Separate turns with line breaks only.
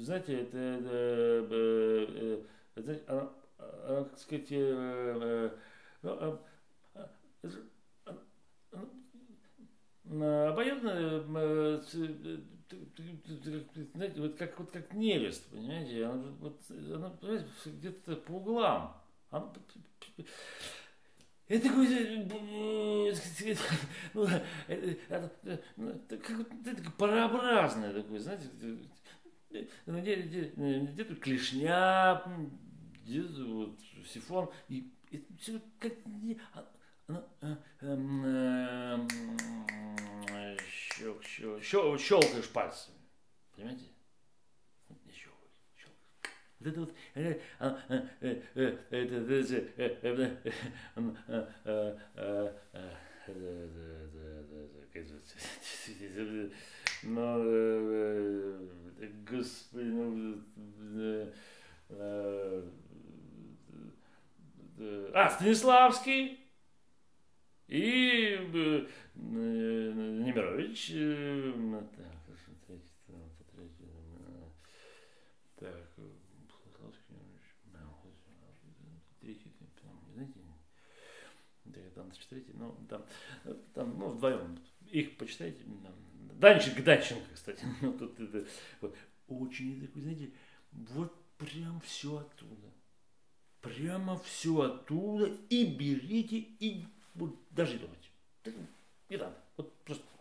знаете, как сказать, ну, обоюдно, знаете, вот как невест, понимаете, она, понимаете, где-то по углам. Она, это такой, ну, такой парообразное такое, знаете, где-то клешня, где-то вот сифон, и это все как щелкаешь пальцами, понимаете? Не щелкаешь, щелкаешь. Вот это вот, но, господи, Станиславский и Немирович. Так, третий, знаете, там третий, ну, там, ну, вдвоем. Их почитайте. Данченко, кстати. Ну, тут это, вот, очень такой, знаете, вот прям все оттуда. Прямо все оттуда и берите, и вот, даже думайте. Не надо. Вот просто